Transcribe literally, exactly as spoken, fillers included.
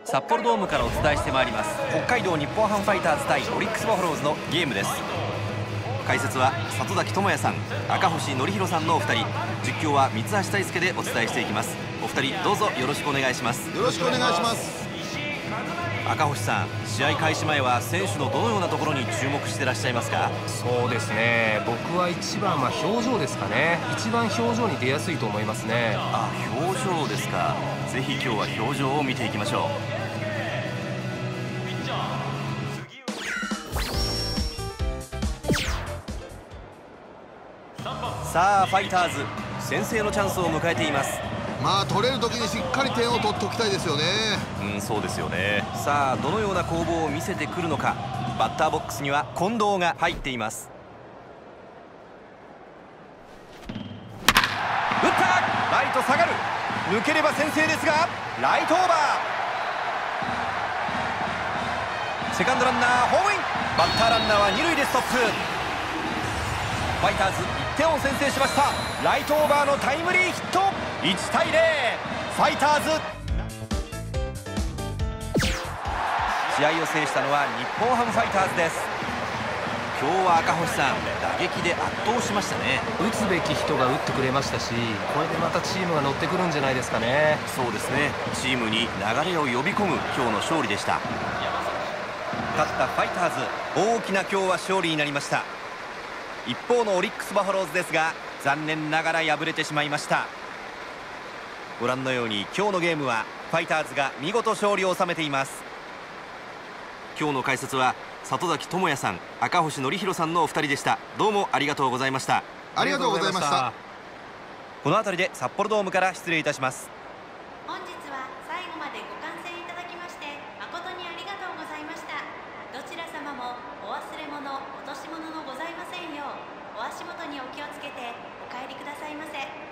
札幌ドームからお伝えしてまいります。北海道日本ハムファイターズ対オリックスバファローズのゲームです。解説は里崎智也さん、赤星憲広さんのお二人、実況は三橋大輔でお伝えしていきます。お二人どうぞよろしくお願いします。 よろしくお願いします。 赤星さん、試合開始前は選手のどのようなところに注目してらっしゃいますか？ そうですね、僕は一番は表情ですかね。一番表情に出やすいと思いますね。 あ、表情ですか。ぜひ今日は表情を見ていきましょう。さあファイターズ、先制のチャンスを迎えています。 まあ取れる時にしっかり点を取っておきたいですよね。 うん、そうですよね。さあどのような攻防を見せてくるのか。バッターボックスには近藤が入っています。打った、ライト下がる、抜ければ先制ですがライトオーバー。セカンドランナーホームイン。バッターランナーは二塁でストップ。ファイターズいってんを先制しました。ライトオーバーのタイムリーヒット。いちたいゼロ、ファイターズ。試合を制したのは日本ハムファイターズです。今日は赤星さん、打撃で圧倒しましたね。 打つべき人が打ってくれましたし、これでまたチームが乗ってくるんじゃないですかね。 そうですね、チームに流れを呼び込む今日の勝利でした。勝ったファイターズ、大きな今日は勝利になりました。一方のオリックスバファローズですが、残念ながら敗れてしまいました。ご覧のように今日のゲームはファイターズが見事勝利を収めています。今日の解説は里崎智也さん、赤星憲広さんのお二人でした。どうもありがとうございました。 ありがとうございました。 この辺りで札幌ドームから失礼いたします。 本日は最後までご観戦いただきまして誠にありがとうございました。どちら様もお忘れ物、落とし物のございませんようお足元にお気をつけてお帰りくださいませ。